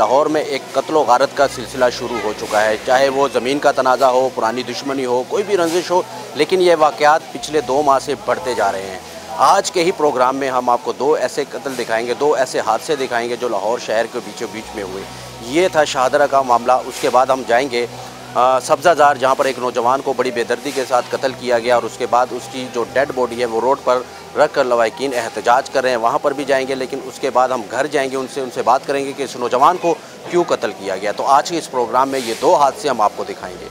लाहौर में एक कत्ल गारत का सिलसिला शुरू हो चुका है। चाहे वो ज़मीन का तनाज़ा हो, पुरानी दुश्मनी हो, कोई भी रंजिश हो, लेकिन ये वाक़यात पिछले 2 माह से बढ़ते जा रहे हैं। आज के ही प्रोग्राम में हम आपको 2 ऐसे कत्ल दिखाएंगे, 2 ऐसे हादसे दिखाएंगे जो लाहौर शहर के बीचों बीच में हुए। ये था शाहदरा का मामला। उसके बाद हम जाएंगे सब्ज़ाज़ार, जहाँ पर एक नौजवान को बड़ी बेदर्दी के साथ कत्ल किया गया और उसके बाद उसकी जो डेड बॉडी है वो रोड पर रख कर लवाहिकीन एहतजाज कर रहे हैं, वहाँ पर भी जाएंगे। लेकिन उसके बाद हम घर जाएंगे, उनसे बात करेंगे कि इस नौजवान को क्यों कत्ल किया गया। तो आज के इस प्रोग्राम में ये 2 हादसे हम आपको दिखाएंगे।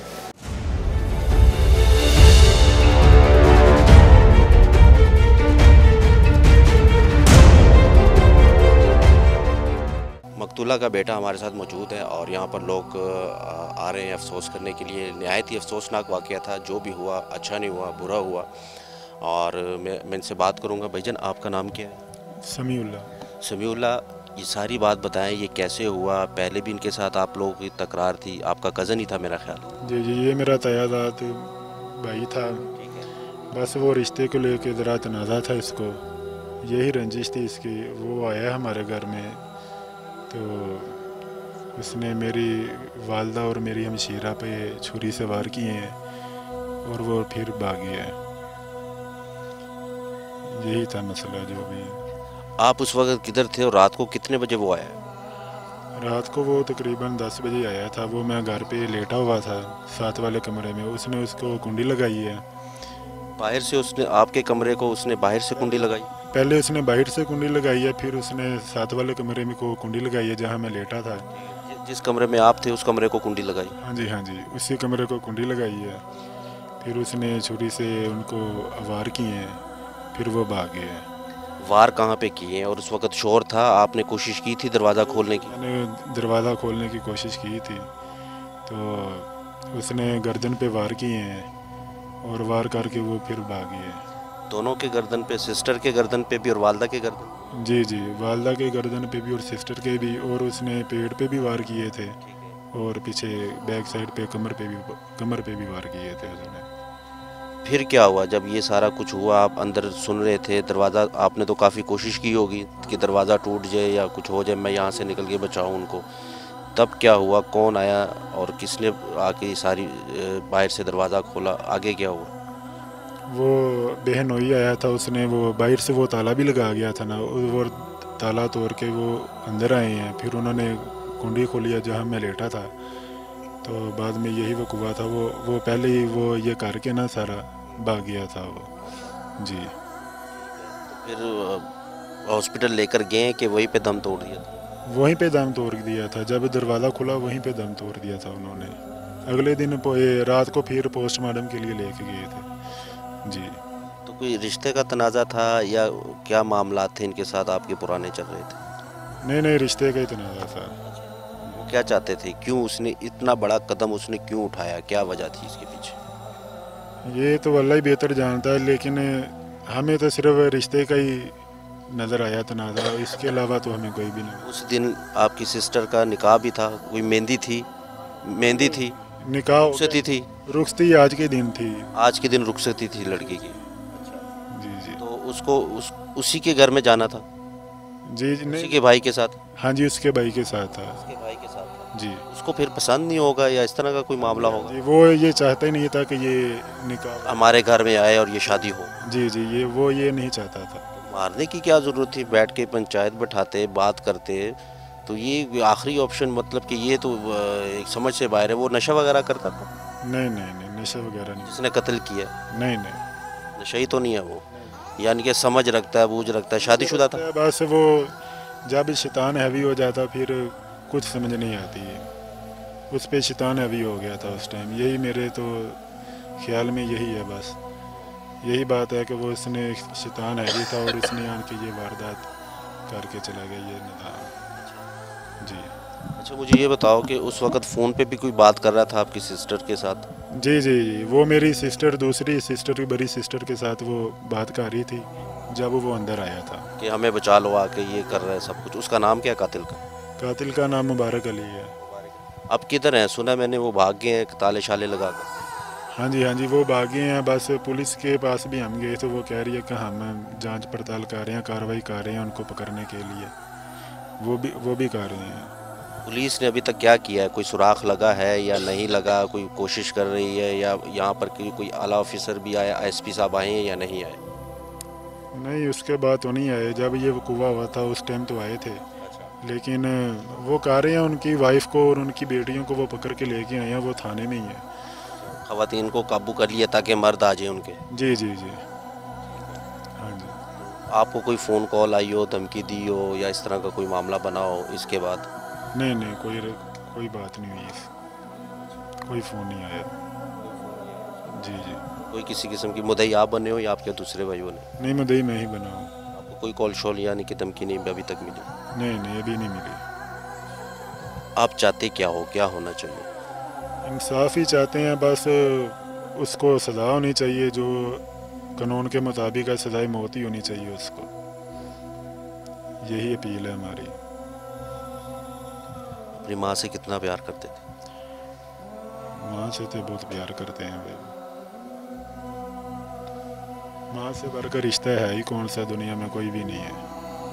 मकतूला का बेटा हमारे साथ मौजूद है और यहाँ पर लोग आ रहे हैं अफसोस करने के लिए। नहायत ही अफसोसनाक वाक़या था, जो भी हुआ अच्छा नहीं हुआ, बुरा हुआ। और मैं इनसे बात करूँगा। भाईजान, आपका नाम क्या है? समीउल्लाह, ये सारी बात बताएं, ये कैसे हुआ? पहले भी इनके साथ आप लोगों की तकरार थी? आपका कज़न ही था मेरा ख्याल। जी जी, ये मेरा तयादात भाई था। बस वो रिश्ते को लेके ज़रा तनाज़ा था इसको, यही रंजिश थी इसकी। वो आया हमारे घर में तो उसने मेरी वालदा और मेरी हमशीरा पे छुरी से वार किए हैं और वो फिर भाग गया है। यही था मसला जो भी। आप उस वक्त किधर थे और रात को कितने बजे वो आया? रात को वो तकरीबन 10 बजे आया था। वो मैं घर पे लेटा हुआ था साथ वाले कमरे में। उसने उसको कुंडी लगाई है बाहर से। उसने आपके कमरे को उसने बाहर से कुंडी लगाई? पहले उसने बाहर से कुंडी लगाई है, फिर उसने साथ वाले कमरे में को कुंडी लगाई है जहाँ मैं लेटा था। जिस कमरे में आप थे उस कमरे को कुंडी लगाई? हाँ जी, उसी कमरे को कुंडी लगाई है। फिर उसने छुरी से उनको वार किए हैं, फिर वो भाग गए हैं। वार कहाँ पे किए हैं और उस वक्त शोर था? आपने कोशिश की थी दरवाज़ा खोलने की? मैंने दरवाज़ा खोलने की कोशिश की थी तो उसने गर्दन पे वार किए हैं और वार करके वो फिर भाग गए। दोनों के गर्दन पे? सिस्टर के गर्दन पे भी और वालदा के गर्दन? जी जी, वालदा के गर्दन पे भी और सिस्टर के भी। और उसने पेट पे भी वार किए थे और पीछे बैक साइड पे कमर पे भी वार किए थे उसने। फिर क्या हुआ जब ये सारा कुछ हुआ? आप अंदर सुन रहे थे, दरवाज़ा आपने तो काफ़ी कोशिश की होगी कि दरवाज़ा टूट जाए या कुछ हो जाए, मैं यहाँ से निकल के बचाऊँ उनको। तब क्या हुआ? कौन आया और किसने आके सारी बाहर से दरवाज़ा खोला? आगे क्या हुआ? वो बहनोई आया था, उसने वो बाहर से वो ताला भी लगा गया था ना, वो ताला तोड़ के वो अंदर आए हैं। फिर उन्होंने कुंडी खोली है जहाँ मैं लेटा था। तो बाद में यही वक़्त हुआ था। वो पहले ही वो ये करके ना सारा भाग गया था वो। जी। फिर हॉस्पिटल लेकर गए कि वहीं पे दम तोड़ दिया था? वहीं पे दम तोड़ दिया था। जब दरवाज़ा खुला वहीं पे दम तोड़ दिया था उन्होंने। अगले दिन रात को फिर पोस्टमार्टम के लिए लेके गए थे। जी। तो कोई रिश्ते का तनाज़ा था या क्या मामला थे इनके साथ आपके पुराने चल रहे थे? नहीं, रिश्ते का ही तनाज़ा था। वो क्या चाहते थे? क्यों उसने इतना बड़ा कदम उसने क्यों उठाया? क्या वजह थी इसके पीछे? ये तो अल्लाह ही बेहतर जानता है, लेकिन हमें तो सिर्फ रिश्ते का ही नज़र आया तनाज़ा, इसके अलावा तो हमें कोई भी नहीं। उस दिन आपकी सिस्टर का निकाह भी था, कोई मेहंदी थी? निकाह रुखसती थी? रुखसती आज के दिन थी। आज के दिन रुखसती थी लड़की की? जी जी। तो उसको उसी के घर में जाना था? जी उसी नहीं। के भाई के साथ? हाँ जी, उसके भाई के साथ था। उसके भाई के साथ था। जी। उसको फिर पसंद नहीं होगा या इस तरह का कोई मामला होगा? जी, वो ये चाहता ही नहीं था कि ये निकाह हमारे घर में आए और ये शादी हो। जी जी, ये नहीं चाहता था। मारने की क्या ज़रूरत थी? बैठ के पंचायत बैठाते, बात करते। तो ये आखिरी ऑप्शन, मतलब कि ये तो एक समझ से बाहर है। वो नशा वगैरह करता था? नहीं, नशा वगैरह नहीं। जिसने कत्ल किया? नहीं। नशा ही तो नहीं है वो? यानी कि समझ रखता है, बूझ रखता है, शादीशुदा था? बस वो जब शैतान हैवी हो जाता फिर कुछ समझ नहीं आती है। उस पे शैतान हैवी हो गया था उस टाइम। यही मेरे तो ख्याल में यही है। बस यही बात है कि वो उसने शैतान हैवी था और उसने आन के ये वारदात करके चला गया ये निदान। जी। अच्छा, मुझे ये बताओ कि उस वक्त फ़ोन पे भी कोई बात कर रहा था आपकी सिस्टर के साथ? जी, वो मेरी सिस्टर, दूसरी सिस्टर, बड़ी सिस्टर के साथ वो बात कर रही थी जब वो अंदर आया था कि हमें बचा लो, आके ये कर रहा है सब कुछ। उसका नाम क्या कातिल का? कातिल का नाम मुबारक अली है। अब किधर हैं? सुना मैंने वो भाग गए हैं ताले शाले लगा कर। हाँ जी, वो भागे हैं। बस पुलिस के पास भी हम गए तो वो कह रही है कि हम जांच पड़ताल कर रहे हैं, कार्रवाई कर रहे हैं उनको पकड़ने के लिए। वो भी कर रहे हैं। पुलिस ने अभी तक क्या किया है? कोई सुराग लगा है या नहीं लगा? कोई कोशिश कर रही है या यहाँ पर कोई आला ऑफिसर भी आया, एसपी साहब आए हैं या नहीं आए? नहीं, उसके बाद तो नहीं आए। जब ये वकूआ हुआ था उस टाइम तो आए थे, लेकिन वो कह रहे हैं उनकी वाइफ को और उनकी बेटियों को वो पकड़ के लेके आए हैं, वो थाने में ही है। खवातीन को काबू कर लिया ताकि मर्द आ जाए उनके? जी जी जी, हाँ जी। आपको कोई फ़ोन कॉल आई हो, धमकी दी हो या इस तरह का कोई मामला बना हो इसके बाद? नहीं नहीं, कोई बात नहीं हुई, कोई फ़ोन नहीं आया। जी जी। कोई किसी किस्म की मुद्दई आप बने हो या आपके दूसरे भाइयों ने? नहीं, मुद्दई मैं ही बना हूँ। आपको कोई कॉल शॉल यानी कि धमकी नहीं अभी तक मिली? नहीं नहीं, अभी नहीं मिली। आप चाहते क्या हो, क्या होना चाहिए? इंसाफ ही चाहते हैं बस। उसको सज़ा होनी चाहिए, जो कानून के मुताबिक है, सज़ाई मौत ही होनी चाहिए उसको। यही अपील है हमारी। अपनी माँ से कितना प्यार करते थे? माँ से तो बहुत प्यार करते हैं भाई। माँ से बढ़कर रिश्ता है ही कौन सा, दुनिया में कोई भी नहीं है।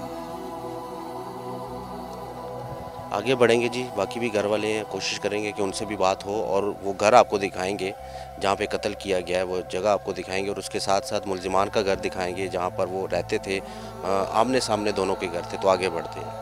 आगे बढ़ेंगे जी, बाकी भी घर वाले हैं, कोशिश करेंगे कि उनसे भी बात हो और वो घर आपको दिखाएंगे जहाँ पे कत्ल किया गया है, वो जगह आपको दिखाएंगे और उसके साथ साथ मुलजिमान का घर दिखाएंगे जहाँ पर वो रहते थे। आमने सामने दोनों के घर थे। तो आगे बढ़ते हैं।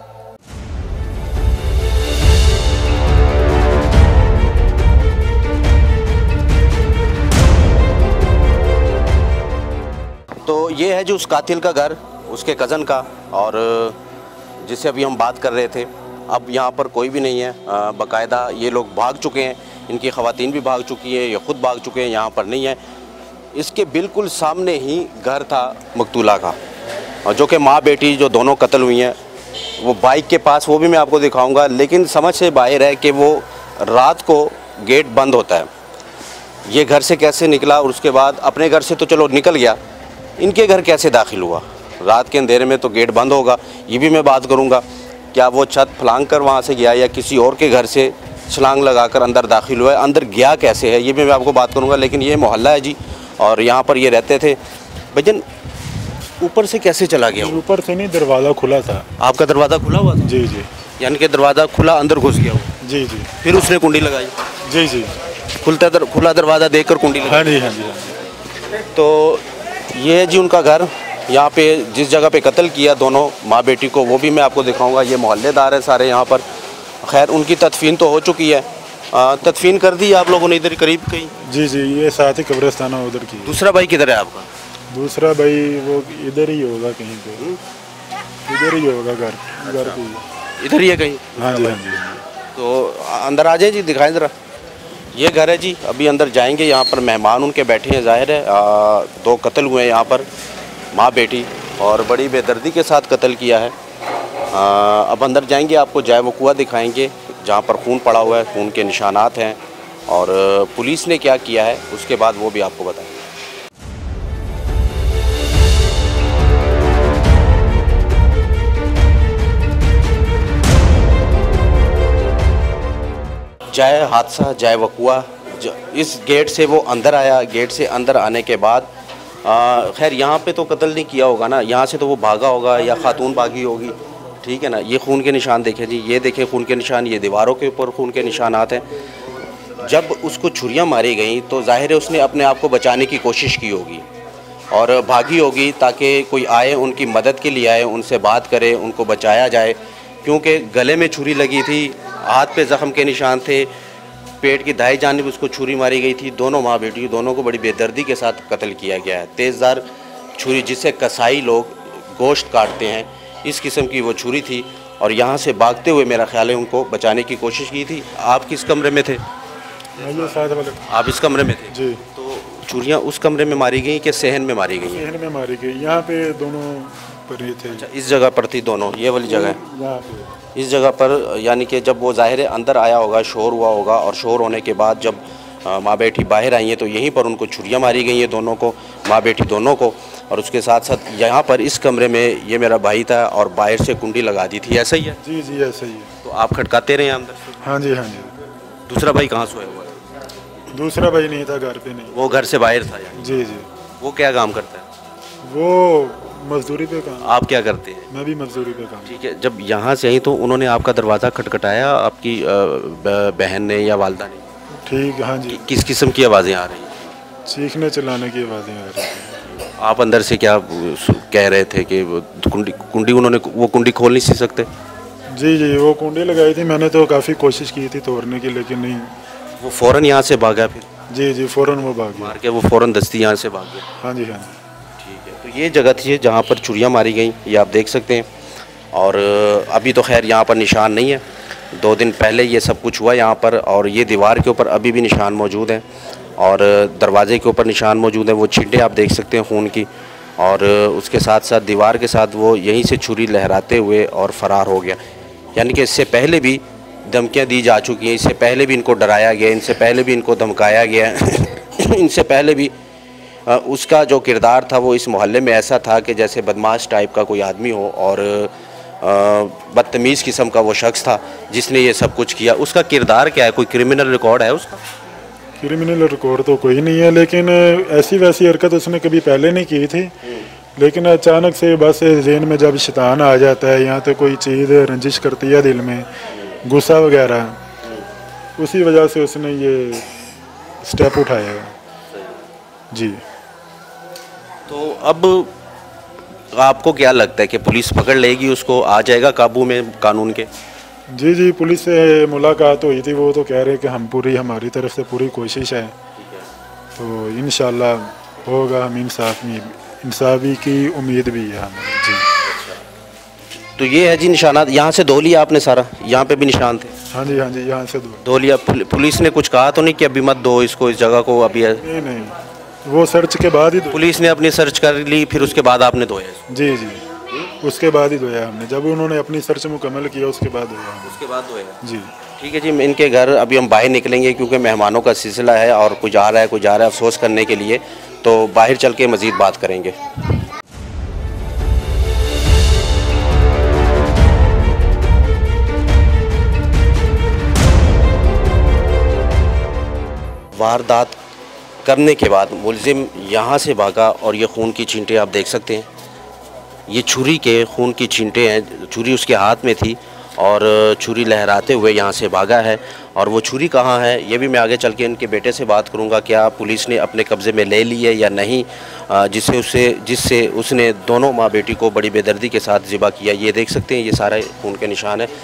तो ये है जो उस कातिल का घर, उसके कज़न का, और जिससे अभी हम बात कर रहे थे। अब यहाँ पर कोई भी नहीं है, बाकायदा ये लोग भाग चुके हैं, इनकी ख़वातीन भी भाग चुकी है, ये ख़ुद भाग चुके हैं, यहाँ पर नहीं है। इसके बिल्कुल सामने ही घर था मकतूला का, और जो कि माँ बेटी जो दोनों कत्ल हुई हैं, वो बाइक के पास, वो भी मैं आपको दिखाऊंगा। लेकिन समझ से बाहर है कि वो रात को गेट बंद होता है। ये घर से कैसे निकला और उसके बाद अपने घर से तो चलो निकल गया, इनके घर कैसे दाखिल हुआ? रात के अंधेरे में तो गेट बंद होगा, ये भी मैं बात करूँगा। क्या वो छत फलांग कर वहाँ से गया या किसी और के घर से छलांग लगाकर अंदर दाखिल हुआ है? अंदर गया कैसे है, ये भी मैं आपको बात करूँगा। लेकिन ये मोहल्ला है जी, और यहाँ पर ये रहते थे। भजन ऊपर से कैसे चला गया? ऊपर से नहीं, दरवाज़ा खुला था। आपका दरवाज़ा खुला हुआ था? जी जी। यानी कि दरवाज़ा खुला, अंदर घुस गया वो? जी जी। फिर उसने कुंडी लगाई? जी जी। खुला दरवाज़ा देखकर कुंडी लगाई? हाँ जी हाँ जी हाँ जी। तो ये है जी उनका घर। यहाँ पे जिस जगह पे कत्ल किया दोनों माँ बेटी को, वो भी मैं आपको दिखाऊंगा। ये मोहल्लेदार हैं सारे यहाँ पर। खैर उनकी तदफीन तो हो चुकी है। तदफीन कर दी आप लोगों ने इधर करीब कहीं? जी जी, ये साथ ही कब्रिस्तान उधर की। दूसरा भाई किधर है आपका? दूसरा भाई वो इधर ही होगा कहीं पे, इधर ही होगा घर पे। इधर ही है कहीं? हाँ जी हाँ जी। तो अंदर आ जाए जी, दिखाएं ज़रा। ये घर है जी, अभी अंदर जाएंगे। यहाँ पर मेहमान उनके बैठे हैं, ज़ाहिर है। दो कत्ल हुए हैं यहाँ पर, माँ बेटी, और बड़ी बेदर्दी के साथ कत्ल किया है। अब अंदर जाएंगे, आपको जाए वक़ुआ दिखाएंगे जहाँ पर खून पड़ा हुआ है, खून के निशानात हैं, और पुलिस ने क्या किया है उसके बाद वो भी आपको बताएंगे। जाए हादसा, जाए वक़ुआ, इस गेट से वो अंदर आया। गेट से अंदर आने के बाद खैर यहाँ पे तो कत्ल नहीं किया होगा ना, यहाँ से तो वो भागा होगा या खातून भागी होगी, ठीक है ना। ये खून के निशान देखें जी, ये देखें खून के निशान, ये दीवारों के ऊपर खून के निशान आते हैं। जब उसको छुरियाँ मारी गई तो ज़ाहिर है उसने अपने आप को बचाने की कोशिश की होगी और भागी होगी, ताकि कोई आए उनकी मदद के लिए आए, उनसे बात करे, उनको बचाया जाए। क्योंकि गले में छुरी लगी थी, हाथ पे ज़ख़म के निशान थे, पेट की दाई जानिब उसको छुरी मारी गई थी। दोनों माँ बेटी, दोनों को बड़ी बेदर्दी के साथ कत्ल किया गया है। तेज़दार छुरी, जिससे कसाई लोग गोश्त काटते हैं, इस किस्म की वो छुरी थी। और यहाँ से भागते हुए मेरा ख्याल है उनको बचाने की कोशिश की थी। आप किस कमरे में थे? आप इस कमरे में थे जी। तो छुरियाँ उस कमरे में मारी गई कि सहन में मारी गई? सहन में मारी गई, यहाँ पे दोनों पर ही थे। अच्छा, इस जगह पर थी दोनों, ये वाली जगह है यहाँ पे। इस जगह पर, यानी कि जब वो ज़ाहिर है अंदर आया होगा, शोर हुआ होगा, और शोर होने के बाद जब माँ बेटी बाहर आई हैं तो यहीं पर उनको छुरियाँ मारी गई हैं, दोनों को, माँ बेटी दोनों को। और उसके साथ साथ यहाँ पर इस कमरे में ये मेरा भाई था और बाहर से कुंडी लगा दी थी, ऐसा ही है? जी जी ऐसा ही है। तो आप खटकाते रहे अंदर से? हाँ जी हाँ जी। दूसरा भाई कहाँ सोया हुआ है? दूसरा भाई नहीं था घर पे, नहीं। वो घर से बाहर था यानी? जी जी। वो क्या काम करता है? वो मजदूरी पे काम। आप क्या करते हैं? मैं भी मजदूरी पे काम। ठीक है, जब यहाँ से आई तो उन्होंने आपका दरवाज़ा खटखटाया आपकी बहन ने या वालदा ने? ठीक, हाँ जी। किस किस्म की आवाज़ें आ रही हैं? चीखने चिल्लाने की आवाज़ें आ रही थी। आप अंदर से क्या कह रहे थे कि वो कुंडी कुंडी उन्होंने वो कुंडी खोल नहीं सी सकते? जी जी, वो कुंडी लगाई थी, मैंने तो काफ़ी कोशिश की थी तोड़ने की, लेकिन नहीं। वो फ़ौरन यहाँ से भागा फिर? जी जी, फ़ौरन वो भाग गया। मार के वो फ़ौरन दस्ती यहाँ से भाग गया? हाँ जी, हाँ जी। ठीक है, तो ये जगह थी जहाँ पर चुड़ियाँ मारी गई, ये आप देख सकते हैं। और अभी तो खैर यहाँ पर निशान नहीं है, 2 दिन पहले ये सब कुछ हुआ यहाँ पर। और ये दीवार के ऊपर अभी भी निशान मौजूद हैं और दरवाजे के ऊपर निशान मौजूद हैं, वो छींटे आप देख सकते हैं खून की। और उसके साथ साथ दीवार के साथ वो यहीं से छुरी लहराते हुए और फ़रार हो गया। यानी कि इससे पहले भी धमकियाँ दी जा चुकी हैं, इससे पहले भी इनको डराया गया, इनसे पहले भी इनको धमकाया गया इनसे पहले भी उसका जो किरदार था वो इस मोहल्ले में ऐसा था कि जैसे बदमाश टाइप का कोई आदमी हो और बदतमीज़ किस्म का वो शख्स था जिसने ये सब कुछ किया। उसका किरदार क्या है, कोई क्रिमिनल रिकॉर्ड है उसका? क्रिमिनल रिकॉर्ड तो कोई नहीं है, लेकिन ऐसी वैसी हरकत उसने कभी पहले नहीं की थी। लेकिन अचानक से बस ज़हन में जब शैतान आ जाता है या तो कोई चीज़ रंजिश करती है दिल में, गुस्सा वगैरह, उसी वजह से उसने ये स्टेप उठाया है। जी। तो अब आपको क्या लगता है कि पुलिस पकड़ लेगी उसको, आ जाएगा काबू में कानून के? जी जी, पुलिस से मुलाकात हुई थी, वो तो कह रहे कि हमारी तरफ से पूरी कोशिश है, तो इंशाल्लाह होगा। हम इंसाफी की उम्मीद भी है हमें। जी। तो ये है जी निशानात। यहाँ से धो लिया आपने सारा? यहाँ पे भी निशान थे? हाँ जी, हाँ जी, यहाँ से धो लिया। पुलिस ने कुछ कहा तो नहीं कि अभी मत दो इसको, इस जगह को अभी? नहीं नहीं, वो सर्च के बाद ही पुलिस ने अपनी सर्च कर ली, फिर उसके बाद आपने धोया? जी जी, उसके बाद ही धोया हमने, जब उन्होंने अपनी सर्च मुकम्मल किया उसके बाद धोया। उसके बाद धोया? जी। ठीक है जी, इनके घर अभी हम बाहर निकलेंगे क्योंकि मेहमानों का सिलसिला है और कोई जा रहा है कोई जा रहा है अफसोस करने के लिए, तो बाहर चल के मज़ीद बात करेंगे। वारदात करने के बाद मुलजिम यहाँ से भागा और ये खून की छींटे आप देख सकते हैं, ये छुरी के खून की छींटे हैं। छुरी उसके हाथ में थी और छुरी लहराते हुए यहाँ से भागा है। और वो छुरी कहाँ है ये भी मैं आगे चल के इनके बेटे से बात करूँगा, क्या पुलिस ने अपने कब्ज़े में ले ली है या नहीं, जिससे उसने दोनों माँ बेटी को बड़ी बेदर्दी के साथ ज़िबा किया। ये देख सकते हैं, ये सारे खून के निशान है।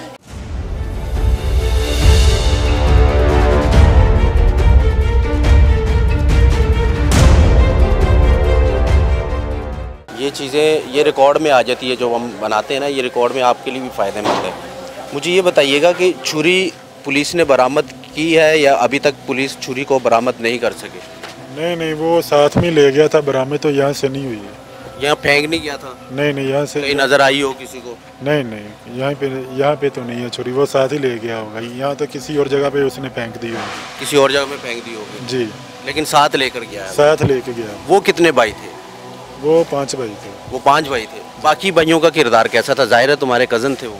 ये चीज़ें ये रिकॉर्ड में आ जाती है, जो हम बनाते हैं ना, ये रिकॉर्ड में आपके लिए भी फ़ायदेमंद है। मुझे ये बताइएगा कि छुरी पुलिस ने बरामद की है या अभी तक पुलिस छुरी को बरामद नहीं कर सके? नहीं नहीं, वो साथ में ले गया था, बरामद तो यहाँ से नहीं हुई है। यहाँ फेंक नहीं गया था? नहीं नहीं, यहाँ से कहीं नज़र आई हो किसी को? नहीं नहीं, यहाँ पे तो नहीं है छुरी, वो साथ ही ले गया होगा। यहाँ तो किसी और जगह पे उसने फेंक दी होगी। किसी और जगह में फेंक दी होगी? जी। लेकिन साथ लेकर गया है? साथ लेके गया। वो कितने भाई थे? वो 5 भाई थे। वो 5 भाई थे। बाकी भाइयों का किरदार कैसा था? ज़ाहिर है तुम्हारे कज़न थे वो।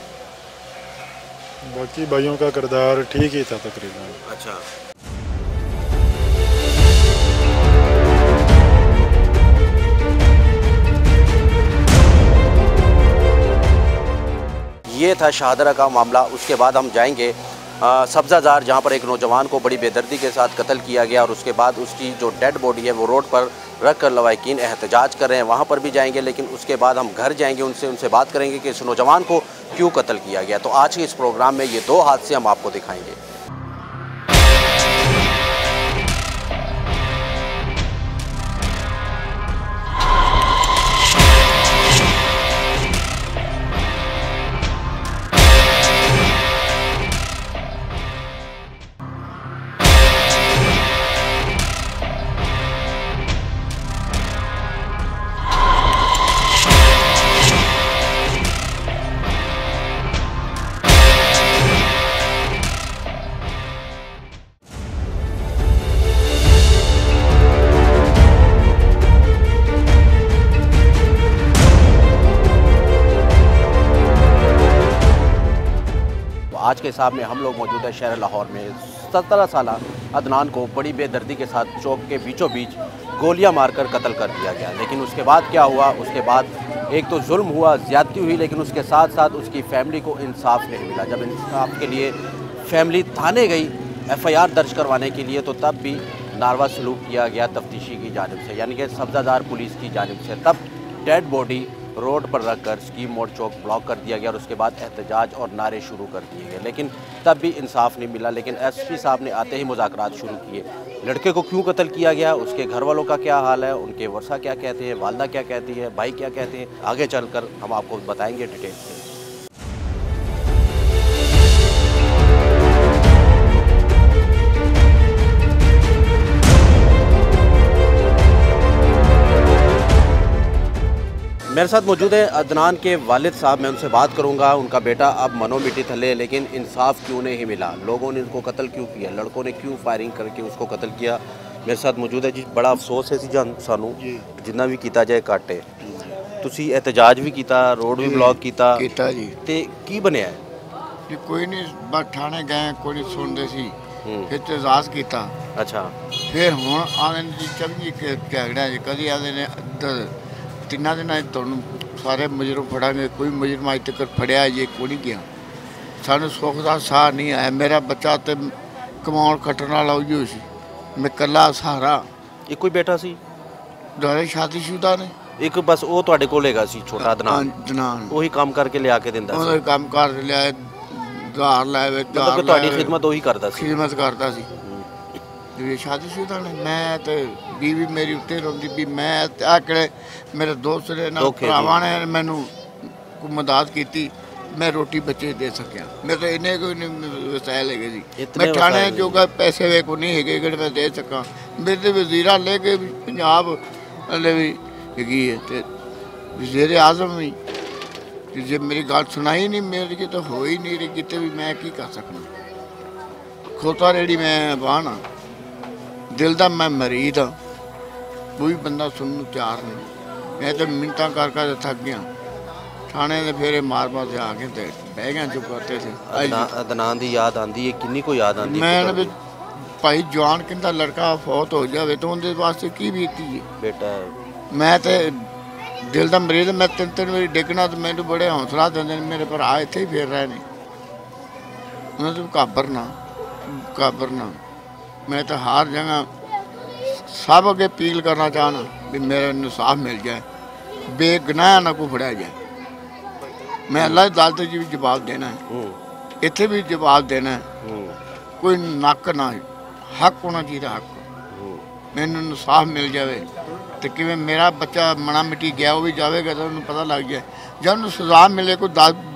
बाकी भाइयों का किरदार ठीक ही था तकरीबन। अच्छा। ये था शाहदरा का मामला। उसके बाद हम जाएंगे सब्ज़ाजार, जहाँ पर एक नौजवान को बड़ी बेदर्दी के साथ कत्ल किया गया और उसके बाद उसकी जो डेड बॉडी है वो रोड पर रख कर लवाकिन एहतजाज कर रहे हैं, वहाँ पर भी जाएंगे। लेकिन उसके बाद हम घर जाएंगे, उनसे बात करेंगे कि इस नौजवान को क्यों कत्ल किया गया। तो आज के इस प्रोग्राम में ये 2 हादसे हम आपको दिखाएंगे। आज के हिसाब में हम लोग मौजूद है शहर लाहौर में। 17 साल अदनान को बड़ी बेदर्दी के साथ चौक के बीचों बीच गोलियां मारकर कत्ल कर दिया गया। लेकिन उसके बाद क्या हुआ, उसके बाद एक तो जुल्म हुआ, ज़्यादती हुई, लेकिन उसके साथ साथ उसकी फैमिली को इंसाफ नहीं मिला। जब इंसाफ के लिए फैमिली थाने गई FIR दर्ज करवाने के लिए, तो तब भी नारवा सलूक किया गया तफ्तीशी की जानिब से, यानी कि सब्ज़ादार पुलिस की जानिब से। तब डेड बॉडी रोड पर रखकर स्कीम मोड़ चौक ब्लॉक कर दिया गया और उसके बाद एहतजाज और नारे शुरू कर दिए गए, लेकिन तब भी इंसाफ नहीं मिला। लेकिन SP साहब ने आते ही मुज़ाकरात शुरू किए। लड़के को क्यों कत्ल किया गया, उसके घर वालों का क्या हाल है, उनके वर्षा क्या कहते हैं, वालदा क्या कहती है, भाई क्या कहते हैं, आगे चलकर हम आपको बताएंगे डिटेल से। मेरे साथ मौजूद है अदनान के वालिद साहब। मैं उनसे बात करूंगा। उनका बेटा अब मनो मिट्टी थले, लेकिन इंसाफ क्यों नहीं मिला, लोगों ने उनको कत्ल क्यों किया, लड़कों ने क्यों फायरिंग करके उसको कत्ल किया। मेरे साथ मौजूद है जी। बड़ा अफसोस है सी जान सानू, जिन्ना भी किया जाए घट है। तुसी एहतजाज भी किया, रोड भी ब्लॉक किया जी, ते की बनया है? जी कोई नहीं, बस थाने गए, कोई नहीं सुनते सी, फिर एहतजाज किया। अच्छा, फिर हुण आने जी 24 झगड़ा जी, कभी आते ने 3 दिनों तुहानूं सारे मुजरम फड़ांगे, कोई मुजरम अज तक फड़िया जे कोई नहीं गया। सानूं सुख दा साह नहीं आया। मेरा बच्चा तो कमाउण खट्टण वाला उही सी, मैं कल्ला सहारा। एक कोई बेटा सी, दोरे शादीशुदा ने, एक बस वो तुहाडे कोल हैगा सी छोटा अदनान, जनान वही काम करके लिया के दिंदा सी। ਉਹਦਾ ਕੰਮ ਕਰ ਲਿਆ, ਘਰ ਲੈ ਵੇ, मतलब कि ਤੁਹਾਡੀ ਖਿਦਮਤ ਉਹੀ ਕਰਦਾ ਸੀ। ਖਿਦਮਤ ਕਰਦਾ ਸੀ। ਜੀ ਸ਼ਾਦੀशुदा ਨੇ, ਮੈਂ ਤੇ बीवी मेरी ਉੱਤੇ ਰੋਂਦੀ ਵੀ ਮੈਂ ਆ ਕਿਹੜੇ ਮੇਰੇ ਦੋਸਤ ਨੇ ਨਾ ਭਰਾਵਾਂ ਨੇ ਮੈਨੂੰ ਮਦਦ ਕੀਤੀ, मैं रोटी बच्चे दे सकिया। मैं तो इन्हें कोई नहीं वसायल है जी, मैं ठाणे जोगा पैसे वे को नहीं है कि मैं दे सका। मेरे तो वजीरा ले के पंजाब वाले भी हैगी है, तो वजीर आजम भी जे मेरी गल सुनाई नहीं, मेरी की तो हो ही नहीं रही कितने भी, मैं की कर सकना। खोता रेड़ी मैं बाहना दिल का मैं मरीज हाँ, कोई बंदा सुनने तैयार नहीं। मैं तो मिनटा कर कर थक गया। थाने दे फेरे मार मार से आके ते बह गए चुप करते थे। अदनान दी याद आंदी है, किन्नी को याद आंदी है? मैं भी भाई जवान किंदा लड़का फौत हो जाए तो उनके वास्ते की बीती है बेटा। मैं तो दिल का मरीज, मैं 3 बारी डिगना तो मैंने बड़े हौसला देंगे, मेरे पर आ इतने ही फिर रहे ने। उन्हें तो घाबरना। मैं तो हर जगह सब अगे अपील करना चाहना भी मेरा इंसाफ मिल जाए, बेगुनाह ना को फड़िया जाए। मैं अल्लाह की अदालत जी भी जवाब देना है, इत्थे भी जवाब देना है। कोई नक ना, हक होना चाहिए, हक। मैनू इंसाफ मिल जाए तो कि मेरा बच्चा मना मिट्टी गया, वो भी जाएगा तो उन्हें पता लग जाए। जब उन्हें सजा मिले कोई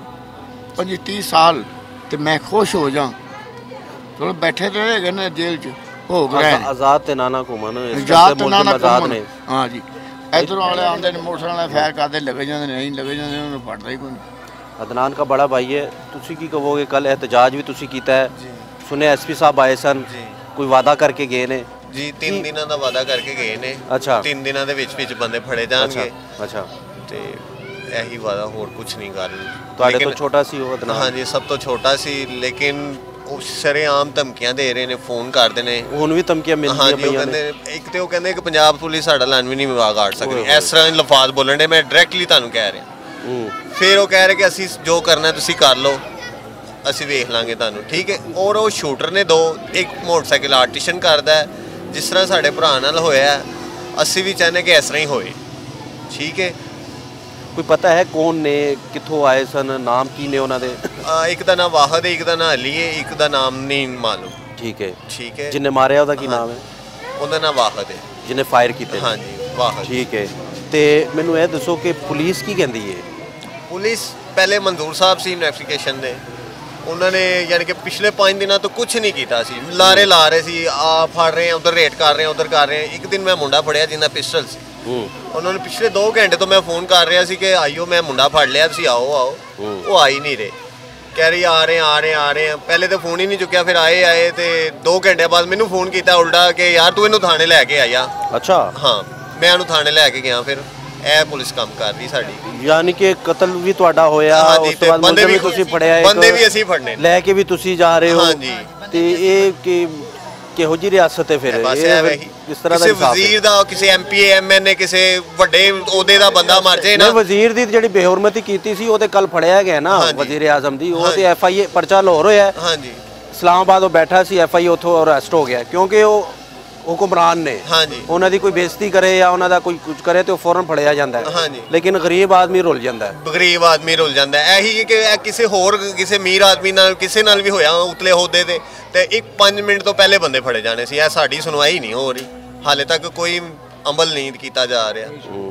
10-25-30 साल तो मैं खुश हो जाऊँ। चलो बैठे तो रहेगा ना जेल च, हो गए आज़ाद नाना घूमन, आज़ाद नाना घूमन। हाँ जी, इधर वाले आते हैं मोटरसाइकिल वाले फैर करते, लगे जाते नहीं लगे जाते, उन्होंने फटता ही कोई। अदनान का बड़ा भाई है, तुसी की कहोगे? कल एहतजाज भी तुसी कीता है, सुने SP साहब आए सन, कोई वादा करके गए ने जी? 3 दिनों का वादा करके गए ने। अच्छा, 3 दिनों के विच बंदे फड़े जाएंगे। अच्छा, ते यही वादा, होर कुछ नहीं कर रही। तुहाडे तो छोटा सी वो अदनान? हाँ जी, सब तो छोटा सी, लेकिन शरेआम धमकियां दे रहे ने, फोन करते ने, हुण भी धमकियां मिलदियां। हाँ जी, कहते एक तो कहते कि पंजाब पुलिस साडा लाइन भी नहीं गाड़ सकती, इस तरह लफाज बोलन दे। मैं डायरैक्टली तुहानूं कह रहा। फिर वो कह रहे कि असी जो करना तुसी कर लो, असी वेख लांगे तुहानूं, ठीक है। और वो शूटर ने 2, एक मोटरसाइकिल आर्टिशन करदा है, जिस तरह साडे भरा नाल होया, असी भी चाहने कि इस तरह ही होए, ठीक है। कोई पता है कौन ने, कित्थों आए सन, नाम की ने उन्हां दे? एक दा नाम वाहद है, एक दा नाम अली है, एक दा नाम नहीं मालूम। ठीक है, ठीक है। जिन्हें मारिया ओहदा की नाम है? ਉਹਦਾ ਨਾਮ ਵਾਹਦ है। जिन्हें फायर कीते? हाँ जी, वाहद। ठीक है। तो मैनू ये दसो कि पुलिस की कहती है? पुलिस पहले मंजूर साहब सी इन्वेस्टिगेशन दे, उन्होंने यानी कि पिछले 5 दिनों तो कुछ नहीं किया सी, लारे ला रहे सी, आ फड़ रहे हैं, उधर रेड कर रहे हैं, उधर कर रहे हैं। एक दिन मैं मुंडा फड़िया जिन्ना पिस्टल सी, उन्होंने पिछले 2 घंटे तो मैं फोन कर रहा सी कि आइयो मैं मुंडा फड़ लिया, तुसीं आओ आओ, वो आ ही नहीं रहे। कह रही आ रहे हैं। पहले तो फोन ही नहीं चुकया, फिर आए तो 2 घंटे बाद मैनू फोन किया उल्टा कि यार तू इनू थाने लैके आया। अच्छा, हाँ, मैं इनू थाने लैके गया। फिर ਇਹ ਪੁਲਿਸ ਕੰਮ ਕਰ ਰਹੀ ਸਾਡੀ। यानी कि कतल भी ਤੁਹਾਡਾ ਹੋਇਆ, ਉਸ ਤੋਂ ਬਾਅਦ ਬੰਦੇ ਵੀ ਤੁਸੀਂ ਫੜਿਆ, ਬੰਦੇ ਵੀ ਅਸੀਂ ਫੜਨੇ, ਲੈ ਕੇ ਵੀ ਤੁਸੀਂ ਜਾ ਰਹੇ ਹੋ। हाँ जी। ਤੇ ਇਹ ਕਿ ਕਿਹੋ ਜੀ ਰਿਆਸਤ ਹੈ ਫਿਰ ਬਸ ਇਹ ਇਹ ਫਿਰ ਵਹੀ ਕਿਸ ਤਰ੍ਹਾਂ ਦਾ ਕਿਸੇ ਇਨਸਾਫ ਹੈ? ਵਜ਼ੀਰ ਦਾ ਕਿਸੇ ਐਮਪੀ ਐਮਐਨਏ ਕਿਸੇ ਵੱਡੇ ਉਹਦੇ ਦਾ ਬੰਦਾ ਮਰ ਜਾਏ ਨਾ ਨਹੀਂ ਵਜ਼ੀਰ ਦੀ ਜਿਹੜੀ ਬੇਹੁਰਮਤੀ ਕੀਤੀ ਸੀ ਉਹ ਤੇ ਕੱਲ ਫੜਿਆ ਗਿਆ ਨਾ ਹਾਂਜੀ। ਵਜ਼ੀਰ ਆਜ਼ਮ ਦੀ ਉਹ ਹਾਂਜੀ। ਤੇ ਐਫਆਈਏ ਪਰਚਾ ਲਾਹੌਰ ਹੋਇਆ ਹਾਂਜੀ ਇਸਲਾਮਾਬਾਦ ਉਹ ਬੈਠਾ ਸੀ ਐਫਆਈਏ ਉੱਥੋਂ ਅਰੈਸਟ ਹੋ ਗਿਆ ਕਿਉਂਕਿ ਉਹ ਹੁਕਮਰਾਨ ਨੇ ਹਾਂਜੀ ਉਹਨਾਂ ਦੀ ਕੋਈ ਬੇਇੱਜ਼ਤੀ ਕਰੇ ਜਾਂ ਉਹਨਾਂ ਦਾ ਕੋਈ ਕੁਝ ਕਰੇ ਤੇ ਉਹ ਫੌਰਨ ਫੜਿਆ ਜਾਂਦਾ ਹੈ ਹਾਂਜੀ ਲੇਕਿਨ ਗਰੀਬ ਆਦਮੀ ਰੁੱਲ ਜਾਂਦਾ ਹੈ ਗਰੀਬ ਆਦਮੀ ਰੁੱਲ ਜਾਂਦਾ ਹੈ। ਇਹੀ ਕਿ ਇਹ ਕਿਸੇ ਹੋਰ ਕਿਸੇ ਅਮੀਰ ਆਦਮੀ ਨਾਲ ਕਿਸੇ ਨਾਲ ਵੀ ਹੋਇਆ ਉਤਲੇ ਹੋਦੇ ਤੇ 5 ਮਿੰਟ ਤੋਂ ਪਹਿਲੇ ਬੰਦੇ ਫੜੇ ਜਾਣੇ ਸੀ। ਇਹ ਸਾਡੀ ਸੁਣਵਾਈ ਨਹੀਂ ਹੋ ਰਹੀ ਹਾਲੇ ਤੱਕ ਕੋਈ ਅਮਲ ਨਹੀਂ ਕੀਤਾ ਜਾ ਰਿਹਾ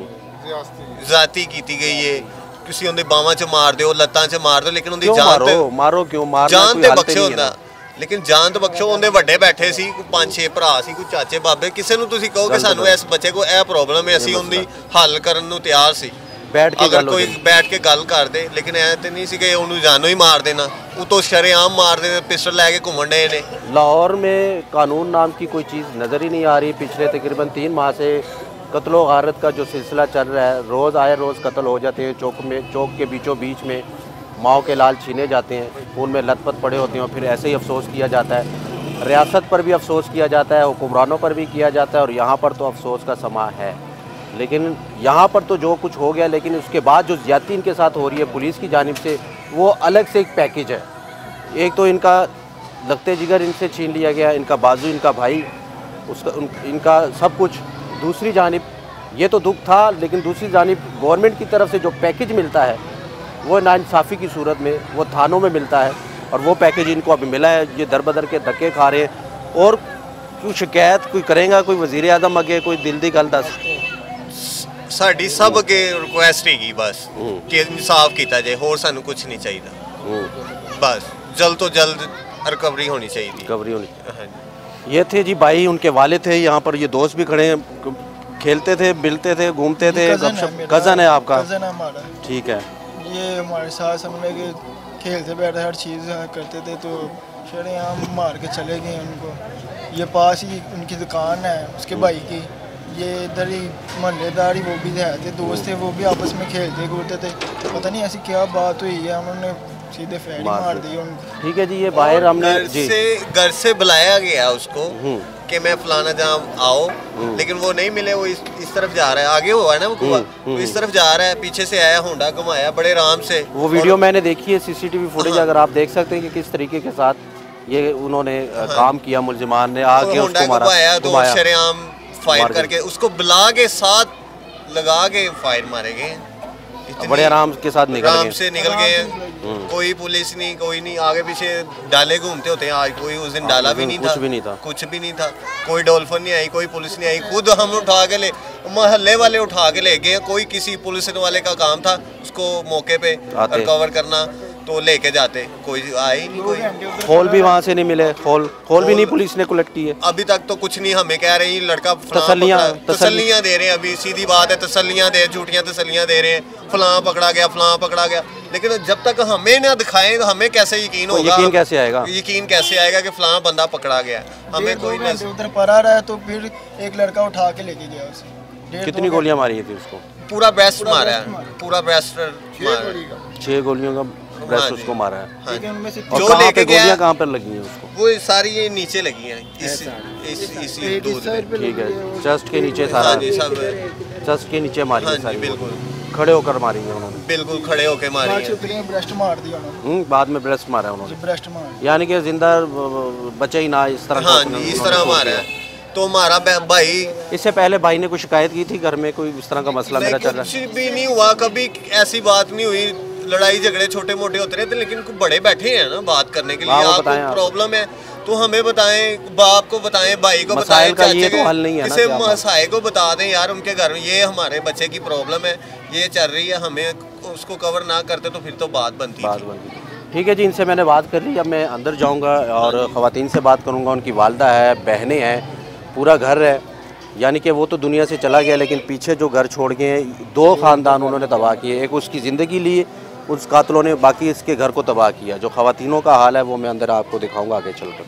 ਜ਼ਾਤੀ ਕੀਤੀ ਗਈ ਹੈ ਕਿਸੇ ਉਹਦੇ ਬਾਹਾਂ 'ਚ ਮਾਰ ਦਿਓ ਲੱਤਾਂ 'ਚ ਮਾਰ ਦਿਓ ਲੇਕਿਨ ਉਹਦੀ ਕਿਉਂ ਜਾਨ ਤੇ ਮਾਰੋ ਕਿਉਂ ਮਾਰਨਾ ਜਾਨ ਕੋਈ ਤੇ ਹੱਲ ਬਖਸ਼ੋ ਨਹੀਂ ਹੁੰਦਾ ਹੈ। ਲੇਕਿਨ ਜਾਨ ਤੇ ਬਖਸ਼ੋ ਉਹਦੇ ਵੱਡੇ ਬੈਠੇ ਸੀ 5-6 ਭਰਾ ਸੀ ਕੋਈ ਚਾਚੇ ਬਾਬੇ ਕਿਸੇ ਨੂੰ ਤੁਸੀਂ ਕਹੋ ਕਿ ਸਾਨੂੰ ਇਸ ਬੱਚੇ ਕੋ ਇਹ ਪ੍ਰੋਬਲਮ ਹੈ ਅਸੀਂ ਉਹਦੀ ਹੱਲ ਕਰਨ ਨੂੰ ਤਿਆਰ ਸੀ ਬੈਠ ਕੇ ਅਗਰ ਗੱਲ ਹੋ ਕੋਈ ਜਾਏ। ਬੈਠ ਕੇ ਗੱਲ ਕਰਦੇ ਲੇਕਿਨ ਐ ਤੇ ਨਹੀਂ ਸੀ ਕਿ ਉਹਨੂੰ ਜਾਨੋਂ ਹੀ ਮਾਰ ਦੇਣਾ ਉਤੋਂ ਸ਼ਰੇਆਮ ਮਾਰ ਦੇਣਾ ਪਿਸਟਲ ਲੈ ਕੇ घूमने डे ने लाहौर में कानून नाम की कोई चीज़ नज़र ही नहीं आ रही पिछले तकरीबन 3 माह से कत्लो गारत का जो सिलसिला चल रहा है रोज़ आए रोज़ कत्ल हो जाते हैं चौक के बीचों बीच में माओ के लाल छीने जाते हैं खून में लथपथ पड़े होते हैं और फिर ऐसे ही अफसोस किया जाता है रियासत पर भी अफसोस किया जाता है हुक्मरानों पर भी किया जाता है और यहाँ पर तो अफसोस का समा है लेकिन यहाँ पर तो जो कुछ हो गया लेकिन उसके बाद जो ज़्यादती इनके साथ हो रही है पुलिस की जानिब से वो अलग से एक पैकेज है एक तो इनका लगते जिगर इनसे छीन लिया गया इनका बाजू इनका भाई इनका सब कुछ दूसरी जानिब ये तो दुख था लेकिन दूसरी जानिब गवर्नमेंट की तरफ से जो पैकेज मिलता है वो नाइंसाफ़ी की सूरत में वो थानों में मिलता है और वो पैकेज इनको अभी मिला है ये दर बदर के धक्के खा रहे हैं और कोई शिकायत कोई करेगा कोई वज़ीर आज़म अगे कोई दिल दी गल दस ਸਾਡੀ ਸਭ ਅੱਗੇ ਰਿਕੁਐਸਟ ਹੈਗੀ ਬਸ ਕਿ ਇਨਸਾਫ ਕੀਤਾ ਜਾਏ ਹੋਰ ਸਾਨੂੰ ਕੁਝ ਨਹੀਂ ਚਾਹੀਦਾ बस जल्द तो जल्द रिकवरी होनी चाहिए रिकवरी होनी ये थे जी भाई उनके वाले थे यहाँ पर ये दोस्त भी खड़े हैं खेलते थे मिलते थे घूमते थे कज़न है आपका ठीक है ये हमारे साथ हम लोग खेलते बैठे हर चीज़ करते थे तो शरेआम मार के चले गए उनको ये पास ही उनकी दुकान है उसके भाई की ये इधर ही मोहल्लेदार ही वो भी थे दोस्त थे वो भी आपस में खेलते कूदते थे पता नहीं ऐसी क्या बात हुई है हमने सीधे फैड़ी मार दी उनको ठीक है जी ये बाहर हमने घर से बुलाया गया उसको कि मैं फलाना जहाँ आओ लेकिन वो नहीं मिले वो इस तरफ जा रहा है आगे हुआ है ना वो कुआं तो इस तरफ जा रहा है पीछे से आया होंडा घुमाया बड़े आराम से वो वीडियो मैंने देखी है सीसीटीवी फुटेज अगर आप देख सकते हैं कि किस तरीके के साथ ये उन्होंने काम किया मुलजिमान ने आके उसको मारा तो शरेआम फायर करके उसको बुला के साथ लगा के फायर मारे गए बड़े आराम के साथ आराम से निकल गए कोई पुलिस नहीं कोई नहीं आगे पीछे डाले घूमते होते हैं आज कोई उस दिन डाला भी नहीं था कुछ भी नहीं था कोई डॉल्फिन नहीं आई कोई पुलिस नहीं आई खुद हम उठा के ले मोहल्ले वाले उठा के ले गए कोई किसी पुलिस वाले का काम था उसको मौके पे रिकवर करना तो लेके जाते कोई आए ही नहीं कोई खोल भी वहाँ से नहीं मिले खोल भी नहीं पुलिस ने कुलट की है अभी तक तो कुछ नहीं हमें कह रही लड़का तसल्लियाँ दे रहे हैं अभी सीधी बात है तसल्लियाँ दे झूठियाँ तसल्लियाँ दे रहे हैं फलां पकड़ा गया लेकिन जब तक हमें ना दिखाएं तो हमें कैसे यकीन होगा यकीन कैसे आएगा कि फलां बंदा पकड़ा गया हमें कोई ना उधर पड़ा रहा तो फिर एक लड़का उठा के लेके गया उसे कितनी गोलियां मारी थी उसको पूरा ब्रेस्ट मारा है पूरा ब्रेस्ट 6 गोलियों का ब्रेस्ट उसको मारा है जो लेके गया कहाँ पर लगी है उसको वो सारी ये नीचे लगी हैं इसी दूध में ठीक है चेस्ट के नीचे सारा चेस्ट के नीचे मारी है सारी बिल्कुल खड़े होकर मारी है उन्होंने बिल्कुल खड़े होकर मारी है ब्रेस्ट मार दिया उन्होंने बाद में ब्रेस्ट मारा उन्होंने ब्रेस्ट मार यानी कि जिंदा बचे ही ना इस तरह हाँ जी इस तरह मारा है तो हमारा भाई इससे पहले भाई ने कुछ शिकायत की थी घर में कोई इस तरह का मसला मेरा चल रहा है कुछ भी नहीं हुआ कभी ऐसी बात नहीं हुई लड़ाई झगड़े छोटे मोटे होते रहते लेकिन कुछ बड़े बैठे हैं ना बात करने के लिए आपको प्रॉब्लम है तो हमें बताएं बाप को बताएं भाई को बताएं चाचे को हल नहीं है किसी मसाए को बता दें यार उनके घर में ये हमारे बच्चे की प्रॉब्लम है ये चल रही है हमें उसको कवर ना करते तो फिर तो बात बनती थी ठीक है जी इनसे मैंने बात कर ली अब मैं अंदर जाऊंगा और ख़वातीन से बात करूंगा उनकी वालदा है बहनें हैं पूरा घर है यानी कि वो तो दुनिया से चला गया लेकिन पीछे जो घर छोड़ गए 2 ख़ानदान उन्होंने तबाह किए एक उसकी ज़िंदगी ली उस कातलों ने बाकी इसके घर को तबाह किया जो ख़वातीनों का हाल है वो मैं अंदर आपको दिखाऊंगा आगे चलकर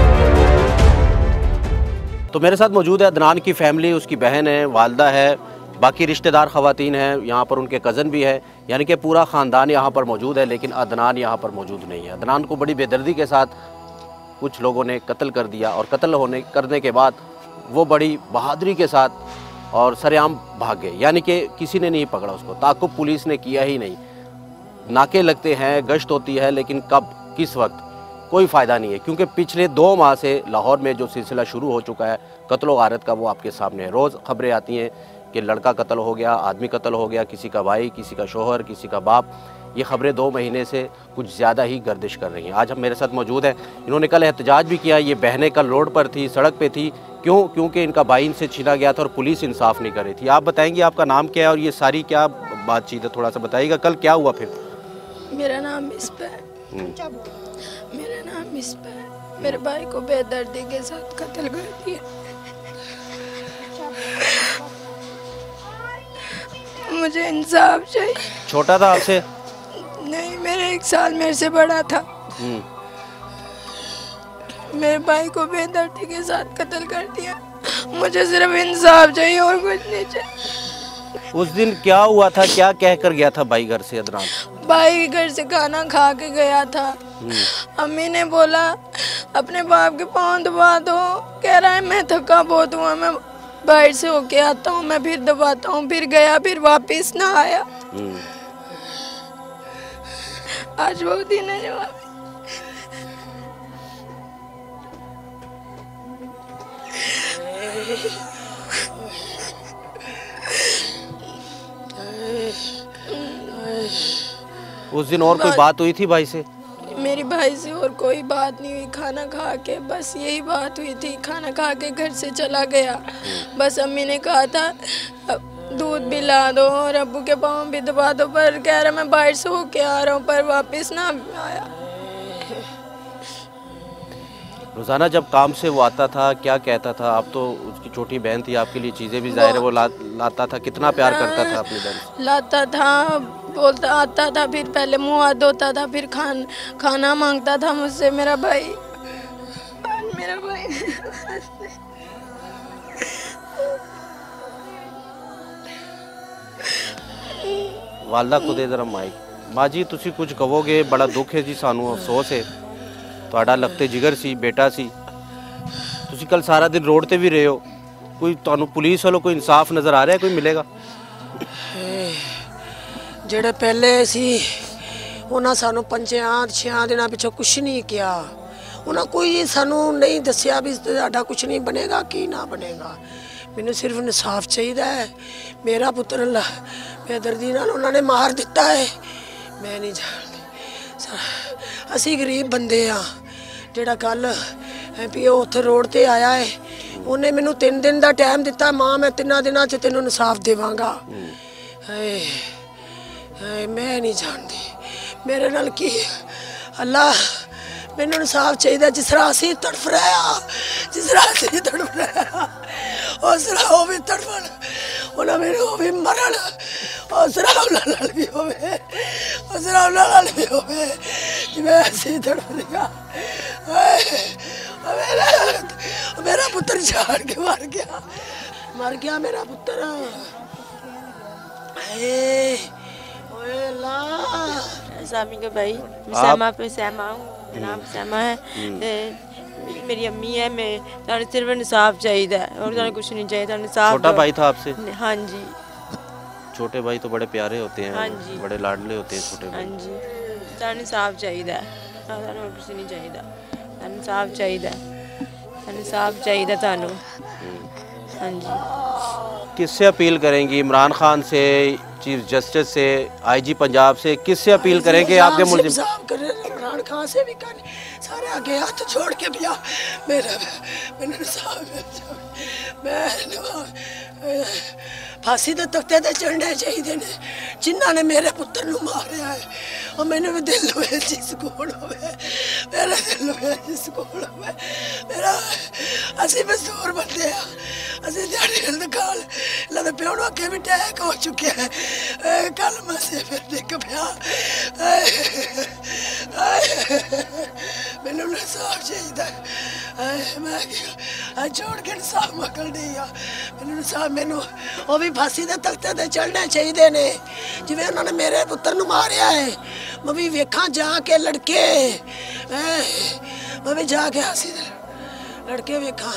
तो मेरे साथ मौजूद है अदनान की फैमिली उसकी बहन है वालदा है बाकी रिश्तेदार ख़वातीन हैं, यहाँ पर उनके कज़न भी है, यानी कि पूरा ख़ानदान यहाँ पर मौजूद है, लेकिन अदनान यहाँ पर मौजूद नहीं है। अदनान को बड़ी बेदर्दी के साथ कुछ लोगों ने कत्ल कर दिया और कत्ल करने के बाद वो बड़ी बहादुरी के साथ और सरेआम भाग गए, यानी कि किसी ने नहीं पकड़ा उसको, ताक़ुब पुलिस ने किया ही नहीं। नाके लगते हैं, गश्त होती है, लेकिन कब किस वक्त कोई फ़ायदा नहीं है, क्योंकि पिछले 2 माह से लाहौर में जो सिलसिला शुरू हो चुका है कत्ल व गारत का, वो आपके सामने है। रोज़ ख़बरें आती हैं कि लड़का कत्ल हो गया, आदमी कत्ल हो गया, किसी का भाई, किसी का शोहर, किसी का बाप। ये ख़बरें 2 महीने से कुछ ज़्यादा ही गर्दिश कर रही हैं। आज हम मेरे साथ मौजूद हैं, इन्होंने कल एहतजाज भी किया। ये बहनें कल रोड पर थी, सड़क पे थी, क्यों? क्योंकि इनका भाई इनसे छीना गया था और पुलिस इंसाफ नहीं कर रही थी। आप बताएंगे आपका नाम क्या है और ये सारी क्या बातचीत है, थोड़ा सा बताइएगा, कल क्या हुआ फिर? मेरा नाम मिसबा है। मेरा नाम मिसबा है। मेरे भाई को बेदर्दी के साथ कत्ल कर दिया। मुझे इंसाफ चाहिए। छोटा था आपसे? नहीं, मेरे 1 साल मेरे से बड़ा था। मेरे भाई को बेदर्दी के साथ कत्ल कर दिया। मुझे सिर्फ इंसाफ चाहिए और कुछ नहीं चाहिए। उस दिन क्या हुआ था, क्या कह कर गया था भाई घर से अदनान? भाई घर से खाना खा के गया था। अम्मी ने बोला अपने बाप के पाँव दबा दो, कह रहा है मैं थका बहुत हुआ, मैं बाहर से होके आता हूँ, मैं फिर दबाता हूँ। फिर गया, फिर वापस ना आया। आज वो दिन है जो उस दिन और कोई बात हुई थी भाई से? मेरी भाई से और कोई बात नहीं हुई। खाना खा के बस यही बात हुई थी। खाना खा के घर से चला गया। बस अम्मी ने कहा था दूध भी ला दो और अब्बू के पाँव भी दबा दो, पर कह रहा मैं बाहर से होके आ रहा हूँ, पर वापस ना आया। रोज़ाना जब काम से वो आता था क्या कहता था? आप तो उसकी छोटी बहन थी, आपके लिए चीज़ें भी ज़ाहिर है वो लाता था। कितना प्यार करता था अपनी बहन से? लाता था, बोलता आता था, फिर पहले मुँह हाथ धोता था, फिर खाना मांगता था मुझसे। मेरा भाई वालदा को दे जरा माइक। माँ जी तुसी कुछ कहोगे? बड़ा दुख है जी, सानू अफसोस है, ਤੁਹਾਡਾ लगते जिगर सी बेटा सी, तुसी कल सारा दिन रोड ते भी रहे हो, कोई ਤੁਹਾਨੂੰ पुलिस वालों कोई इंसाफ नज़र आ रहा है, कोई मिलेगा? ਜਿਹੜੇ ਪਹਿਲੇ ਸੀ ਉਹਨਾਂ ਸਾਨੂੰ 5-6 ਦਿਨਾਂ ਪਿੱਛੋਂ ਕੁਝ ਨਹੀਂ ਕਿਹਾ। ਉਹਨਾਂ ਕੋਈ ਸਾਨੂੰ ਨਹੀਂ ਦੱਸਿਆ ਵੀ ਤੁਹਾਡਾ ਕੁਝ ਨਹੀਂ ਬਣੇਗਾ, ਕੀ ਨਾ ਬਣੇਗਾ। ਮੈਨੂੰ ਸਿਰਫ ਇਨਸਾਫ ਚਾਹੀਦਾ ਹੈ। ਮੇਰਾ ਪੁੱਤਰ ਬੇਦਰਦੀ ਨਾਲ ਉਹਨਾਂ ਨੇ ਮਾਰ ਦਿੱਤਾ ਹੈ। ਮੈਂ ਨਹੀਂ ਜਾਣਦੀ। ਅਸੀਂ ਗਰੀਬ ਬੰਦੇ ਆ। ਜਿਹੜਾ ਕੱਲ ਪੀਓ ਉੱਥੇ ਰੋਡ ਤੇ ਆਇਆ ਹੈ, ਉਹਨੇ ਮੈਨੂੰ 3 ਦਿਨ ਦਾ ਟਾਈਮ ਦਿੱਤਾ। ਮਾਂ ਮੈਂ 3 ਦਿਨਾਂ 'ਚ ਤੈਨੂੰ ਇਨਸਾਫ ਦੇਵਾਂਗਾ। ਹਾਏ ਹਾਏ ਮੈਂ ਨਹੀਂ ਜਾਣਦੀ ਮੇਰੇ ਨਾਲ ਕੀ। ਅੱਲਾ ਮੈਨੂੰ ਇਨਸਾਫ ਚਾਹੀਦਾ। ਜਿਸ ਤਰ੍ਹਾਂ ਅਸੀਂ ਤੜਫ ਰਹੇ ਆ, ਜਿਸ ਤਰ੍ਹਾਂ ਅਸੀਂ ਤੜਫ ਰਹੇ ਆ, ਉਸ ਤਰ੍ਹਾਂ ਉਹ ਵੀ ਤੜਫਣ, ਉਹਨਾਂ ਮੈਨੂੰ ਉਹ ਵੀ ਮਰਨ, ਉਸ ਤਰ੍ਹਾਂ ਉਹਨਾਂ ਨਾਲ ਵੀ ਹੋਵੇ, ਉਸ ਤਰ੍ਹਾਂ ਉਹਨਾਂ ਨਾਲ ਵੀ ਹੋਵੇ ਜਿਵੇਂ ਅਸੀਂ ਤੜਫ ਰਹੇ ਆ। मेरा पुत्र झाड़ के मर गया मेरा पुत्र। सामी के भाई सैमा पे सैमा हूँ, नाम सैमा है। मेरी अम्मी है। मैं ताने सिर्फ इंसाफ चाहिए और ताने कुछ नहीं चाहिए। ताने इंसाफ। छोटा भाई था आपसे? हाँ जी। छोटे भाई तो बड़े प्यारे होते हैं। हाँ जी। बड़े लाडले होते हैं छोटे भाई। हाँ जी। ताने इंसाफ चाहिए, ताने कुछ नहीं चाहिए। ताने इंसाफ चाहिए, ताने इंसाफ चाहिए तानू। हाँ जी। किससे अपील करेंगी? इमरान खान से, चीफ जस्टिस से, आईजी पंजाब से, किससे अपील करेंगे? आपके मुल्ज़िम इमरान खान से भी करें, सारे आगे हाथ छोड़ के भी मेरा मैं फांसी के तख्ते ते चढ़ने चाहिए ने जिन्होंने मेरे पुत्र नूं मारिया है। और मैंने भी दिल में सुकून हो, मेरा दिल में सुकून हो। मेरा असी मजदूर बंदे आ, असी दिहाड़ी दुकान लद प्यो नूं अगे भी अटैक हो चुके हैं। कल मसे फिर डिग पिया। मैनू इंसाफ चाहिए। मैं छोड़ के इंसाफ मकल नहीं आ मैनू इंसाफ मैनू वो भी फांसी दे तख्ते ते चढ़ने चाहिए ने जिवें उन्होंने मेरे पुत्र नू मारिया है मैं भी वेखा जाके लड़के मैं भी जाके फांसी दे लड़के वेखा।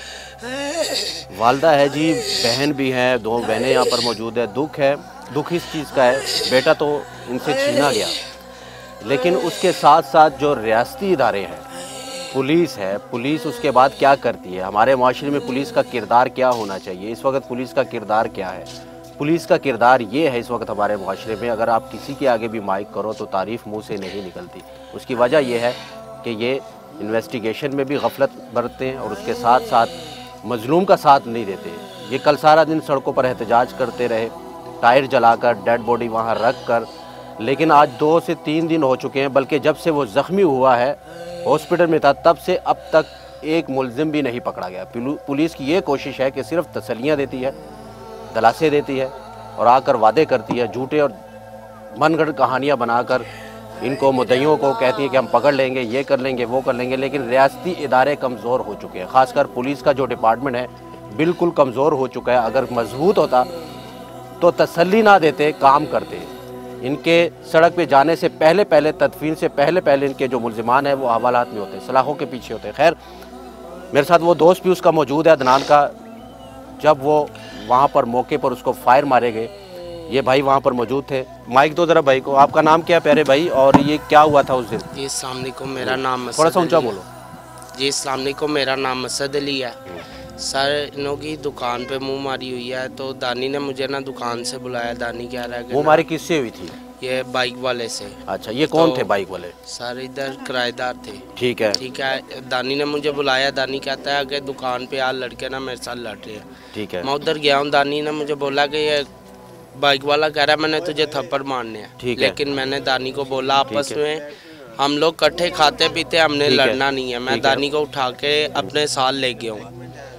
वालदा है जी, बहन भी है, 2 बहनें यहाँ पर मौजूद है। दुख इस चीज़ का है, बेटा तो इनसे छीना गया, लेकिन उसके साथ साथ जो रियासती इदारे हैं, पुलिस है, पुलिस उसके बाद क्या करती है, हमारे माशरे में पुलिस का किरदार क्या होना चाहिए, इस वक्त पुलिस का किरदार क्या है? पुलिस का किरदार ये है इस वक्त हमारे माशरे में, अगर आप किसी के आगे भी माइक करो तो तारीफ़ मुँह से नहीं निकलती। उसकी वजह यह है कि ये इन्वेस्टिगेशन में भी गफलत बरतते हैं और उसके साथ साथ मजलूम का साथ नहीं देते। ये कल सारा दिन सड़कों पर एहतजाज करते रहे, टायर जलाकर, डेड बॉडी वहाँ रख कर, लेकिन आज 2 से 3 दिन हो चुके हैं, बल्कि जब से वो ज़ख्मी हुआ है, हॉस्पिटल में था, तब से अब तक एक मुलजिम भी नहीं पकड़ा गया। पुलिस की ये कोशिश है कि सिर्फ तसल्लियाँ देती है, दलासे देती है और आकर वादे करती है, झूठे और मनगढ़ कहानियाँ बनाकर इनको मुद्दइयों को कहती है कि हम पकड़ लेंगे, ये कर लेंगे, वो कर लेंगे, लेकिन रियासती इदारे कमज़ोर हो चुके हैं। ख़ासकर पुलिस का जो डिपार्टमेंट है बिल्कुल कमज़ोर हो चुका है। अगर मजबूत होता तो तसल्ली ना देते, काम करते। इनके सड़क पे जाने से पहले तदफीन से पहले इनके जो मुल्ज़िमान हैं वो हवालात में होते, सलाखों के पीछे होते। खैर, मेरे साथ वो दोस्त भी उसका मौजूद है, अदनान का। जब वो वहाँ पर मौके पर उसको फायर मारे गए, ये भाई वहाँ पर मौजूद थे। माइक दो ज़रा भाई को। आपका नाम क्या है प्यारे भाई, और ये क्या हुआ था उस दिन? जी अस्सलाम वालेकुम, मेरा नाम थोड़ा सा ऊंचा बोलो। जी अस्सलाम वालेकुम, मेरा नाम मसद अली है। सर इनों की दुकान पे मुंह मारी हुई है, तो दानी ने मुझे ना दुकान से बुलाया। दानी कह रहा है कि मुंह मारी किससे हुई थी? ये बाइक वाले से। अच्छा, ये कौन थे बाइक वाले? सर इधर किराएदार थे। ठीक है, ठीक है। दानी ने मुझे बुलाया। दानी कहता है कि दुकान पे यार लड़के ना मेरे साथ लड़ रहे हैं। ठीक है, मैं उधर गया हूँ। दानी ने मुझे बोला कि ये बाइक वाला कह रहा है मैंने तुझे थप्पड़ मारने हैं। ठीक है। लेकिन मैंने दानी को बोला आपस में हम लोग इकट्ठे खाते पीते, हमने लड़ना नहीं है। मैं दानी को उठा के अपने साथ ले गया हूँ।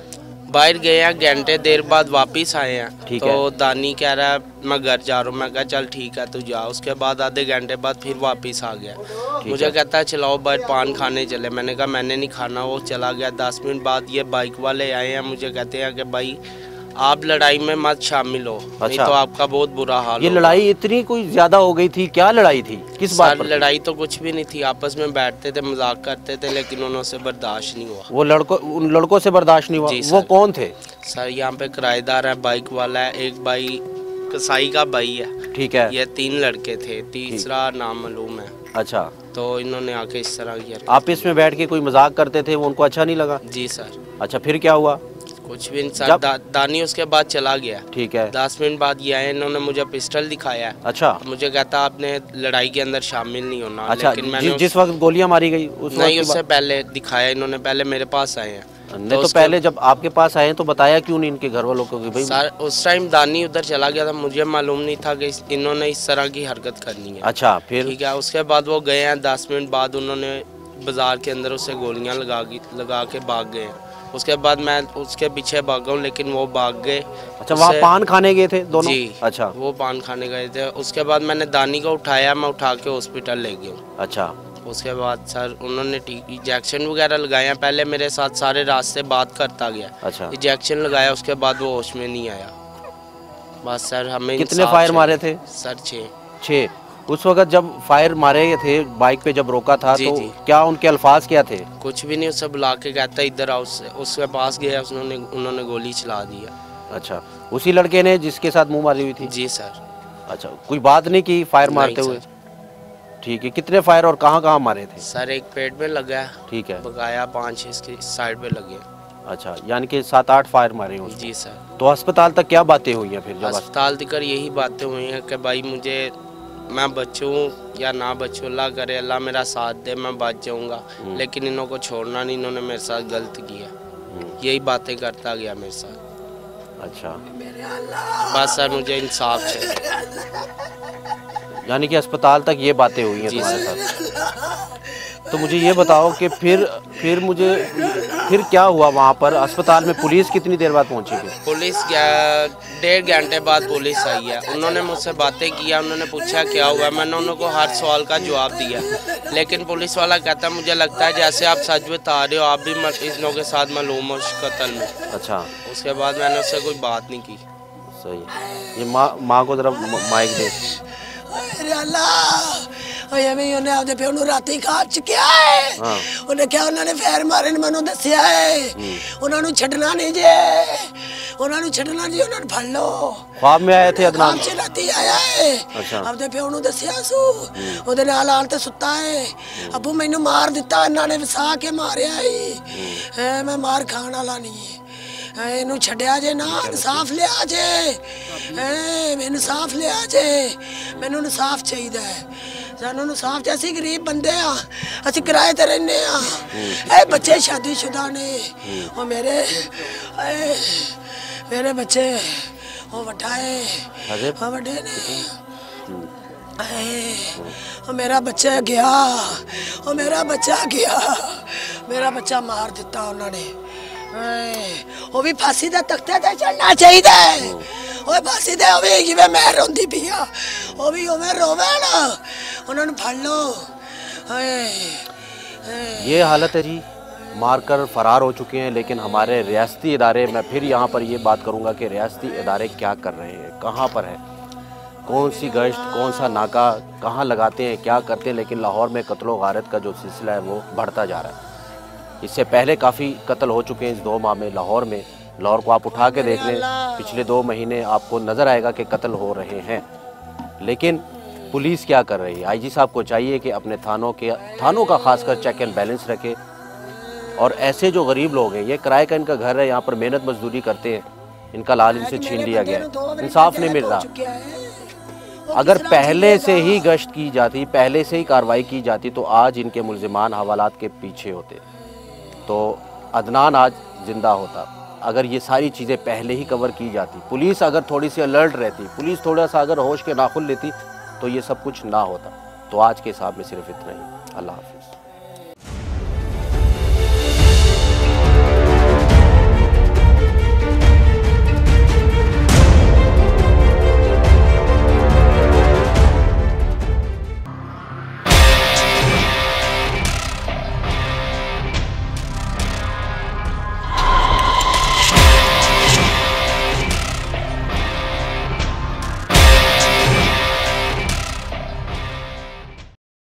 बाहर गए हैं, घंटे देर बाद वापस आए हैं। तो दानी कह रहा है मैं घर जा रहा हूँ। मैं कहा चल ठीक है तू जा। उसके बाद आधे घंटे बाद फिर वापस आ गया। मुझे कहता है चलाओ बाहर पान खाने चले। मैंने कहा मैंने नहीं खाना। वो चला गया। 10 मिनट बाद ये बाइक वाले आए हैं। मुझे कहते हैं कि भाई आप लड़ाई में मत शामिल हो। अच्छा। नहीं तो आपका बहुत बुरा हाल। ये लड़ाई इतनी कोई ज्यादा हो गई थी? क्या लड़ाई थी, किस बात पर? लड़ाई तो कुछ भी नहीं थी, आपस में बैठते थे, मजाक करते थे, लेकिन उन्होंने बर्दाश्त नहीं हुआ। वो उन लड़कों से बर्दाश्त नहीं हुआ? वो कौन थे? सर यहाँ पे किराएदार है, बाइक वाला है, एक भाई कसाई का भाई है। ठीक है। ये 3 लड़के थे, तीसरा नाम मालूम है। अच्छा। तो इन्होंने आके इस तरह किया। आपस में बैठ के कोई मजाक करते थे, वो उनको अच्छा नहीं लगा? जी सर। अच्छा, फिर क्या हुआ? कुछ भी नहीं सर। दानी उसके बाद चला गया। ठीक है। 10 मिनट बाद ये आए, इन्होंने मुझे पिस्टल दिखाया। अच्छा। मुझे कहता आपने लड़ाई के अंदर शामिल नहीं होना। अच्छा, लेकिन मैंने जिस वक्त गोलियां मारी गई उस नहीं, उससे पहले दिखाया इन्होंने। पहले मेरे पास आए हैं। नहीं तो पहले जब आपके पास आए तो बताया क्यों नहीं इनके घर वालों को कि भाई? सर उस टाइम दानी उधर चला गया था, मुझे मालूम नहीं था कि इन्होंने इस तरह की हरकत करनी है। अच्छा, फिर? ठीक है। उसके बाद वो गए हैं। 10 मिनट बाद उन्होंने बाजार के अंदर उससे गोलियां लगा के भाग गए। उसके बाद मैं उसके पीछे भागा हूँ, लेकिन वो भाग गए। अच्छा, वहाँ पान खाने गए थे दोनों? जी। अच्छा, वो पान खाने गए थे। उसके बाद मैंने दानी को उठाया, मैं उठा के हॉस्पिटल ले गया। अच्छा। उसके बाद सर उन्होंने इंजेक्शन वगैरह लगाया। पहले मेरे साथ सारे रास्ते बात करता गया। अच्छा। इंजेक्शन लगाया, उसके बाद वो होश में नहीं आया। बस सर हमें कितने फायर मारे थे? सर 6। उस वक्त जब फायर मारे थे, बाइक पे जब रोका था, तो क्या उनके अल्फाज क्या थे? कुछ भी नहीं, उससे बुला के कहता इधर आओ। उसके पास गया, उन्होंने गोली चला दिया। अच्छा, उसी लड़के ने जिसके साथ मुंह मारी हुई थी? जी सर। अच्छा, कोई बात नहीं की फायर मारते हुए? ठीक है। कितने फायर और कहाँ मारे थे? सर एक पेट में लगा। ठीक है। बकाया 5 इसकी साइड पे लगे। अच्छा, यानी कि 7-8 फायर मारे हैं? जी सर। तो अस्पताल तक क्या बातें हुई हैं फिर? अस्पताल तक यही बातें हुई हैं कि भाई मुझे, मैं बचूं या ना बचूं, अल्लाह करे अल्लाह मेरा साथ दे, मैं बच जाऊंगा। लेकिन इन्हों को छोड़ना नहीं, इन्होंने मेरे साथ गलत किया। यही बातें करता गया मेरे साथ। अच्छा, बस सर मुझे इंसाफ चाहिए। यानी कि अस्पताल तक ये बातें हुई हैं तुम्हारे साथ? तो मुझे ये बताओ कि फिर मुझे फिर क्या हुआ वहाँ पर अस्पताल में? पुलिस कितनी देर बाद पहुँची थी? पुलिस 1.5 घंटे बाद पुलिस आई है। उन्होंने मुझसे बातें किया, उन्होंने पूछा क्या हुआ, मैंने उनको हर सवाल का जवाब दिया। लेकिन पुलिस वाला कहता मुझे लगता है जैसे आप सच बता रहे हो, आप भी इन लोगों के साथ मालूम हो कत्ल में। अच्छा। उसके बाद मैंने उससे कोई बात नहीं की। सही। ये माँ को जरा माइक दे। ਉਹਨੇ ਆਪਦੇ ਪਿਓ ਨੂੰ ਰਾਤੀ ਖਾ ਚੁੱਕਿਆ ਹੈ। ਉਹਨੇ ਕਿਹਾ ਉਹਨਾਂ ਨੇ ਫੈਰ ਮਾਰੇ ਨੇ, ਮੈਨੂੰ ਦੱਸਿਆ ਹੈ। ਉਹਨਾਂ ਨੂੰ ਛੱਡਣਾ ਨਹੀਂ ਜੇ, ਉਹਨਾਂ ਨੂੰ ਛੱਡਣਾ ਜੀ, ਉਹਨਾਂ ਨੂੰ ਫੜ ਲਓ। ख्वाब में आए थे अदनान? ख्वाब 'ਚ ਰਾਤੀ ਆਇਆ ਹੈ। ਆਪਦੇ ਪਿਓ ਨੂੰ ਦੱਸਿਆ ਸੂ, ਉਹਦੇ ਨਾਲ ਆਲ ਤੇ ਸੁੱਤਾ ਹੈ। ਅੱਬੂ ਮੈਨੂੰ ਮਾਰ ਦਿੱਤਾ, ਇਹਨਾਂ ਨੇ ਵਸਾ ਕੇ ਮਾਰਿਆ ਹੈ। ਮੈਂ ਮਾਰ ਖਾਣ ਵਾਲਾ ਨਹੀਂ, ਇਹਨੂੰ ਛੱਡਿਆ ਜੇ ਨਾ, ਇਨਸਾਫ ਲਿਆ ਜੇ, ਮੈਨੂੰ ਇਨਸਾਫ ਲਿਆ ਜੇ, ਮੈਨੂੰ ਇਨਸਾਫ ਚਾਹੀਦਾ ਹੈ। ਸਾਨੂੰ ਇਨਸਾਫ ਚ, ਅਸੀਂ ਗਰੀਬ ਬੰਦੇ ਆ, ਅਸੀਂ ਕਿਰਾਏ ਤੇ ਰਹਿੰਦੇ ਆ। ਇਹ ਬੱਚੇ ਸ਼ਾਦੀशुदा ਨੇ, ਉਹ ਮੇਰੇ ਬੱਚੇ, ਉਹ ਵੱਡਾ ਹੈ, ਉਹ ਵੱਡੇ ਨੇ। ਉਹ ਮੇਰਾ ਬੱਚਾ ਗਿਆ, ਉਹ ਮੇਰਾ ਬੱਚਾ ਗਿਆ, ਮੇਰਾ ਬੱਚਾ ਮਾਰ ਦਿੱਤਾ ਉਹਨਾਂ ਨੇ। ਉਹ ਵੀ ਫਾਂਸੀ ਦੇ ਤਖਤੇ ਤੇ ਚੜਨਾ ਚਾਹੀਦਾ ਹੈ। ਉਹ ਫਾਂਸੀ ਦੇ, ਉਹ ਵੀ ਜਿਵੇਂ ਮੈਂ ਰੋਂਦੀ ਪਈ ਆ, ਉਹ ਵੀ ਉਵੇਂ ਰੋਵੇ ਨਾ, उन्होंने फड़ लो। ये हालत है जी, मारकर फरार हो चुके हैं। लेकिन हमारे रियासती इदारे, मैं फिर यहाँ पर ये बात करूँगा कि रियासती इदारे क्या कर रहे हैं, कहाँ पर है, कौन सी गश्त, कौन सा नाका कहाँ लगाते हैं, क्या करते हैं। लेकिन लाहौर में कत्ल गारत का जो सिलसिला है वो बढ़ता जा रहा है। इससे पहले काफ़ी कत्ल हो चुके हैं इस 2 माह में लाहौर में। लाहौर को आप उठा के देख लें, पिछले 2 महीने आपको नज़र आएगा कि कत्ल हो रहे हैं। लेकिन पुलिस क्या कर रही है? आईजी साहब को चाहिए कि अपने थानों का खासकर चेक एंड बैलेंस रखे। और ऐसे जो गरीब लोग हैं, ये किराए का इनका घर है, यहाँ पर मेहनत मजदूरी करते हैं, इनका लाल इनसे छीन लिया गया है, इंसाफ नहीं मिल रहा। अगर पहले से ही गश्त की जाती, पहले से ही कार्रवाई की जाती, तो आज इनके मुल्जिमान हवालात के पीछे होते, तो अदनान आज ज़िंदा होता। अगर ये सारी चीज़ें पहले ही कवर की जाती, पुलिस अगर थोड़ी सी अलर्ट रहती, पुलिस थोड़ा सा अगर होश के नाखुन लेती, तो ये सब कुछ ना होता। तो आज के हिसाब में सिर्फ इतना ही। अल्लाह हाफ़िज़।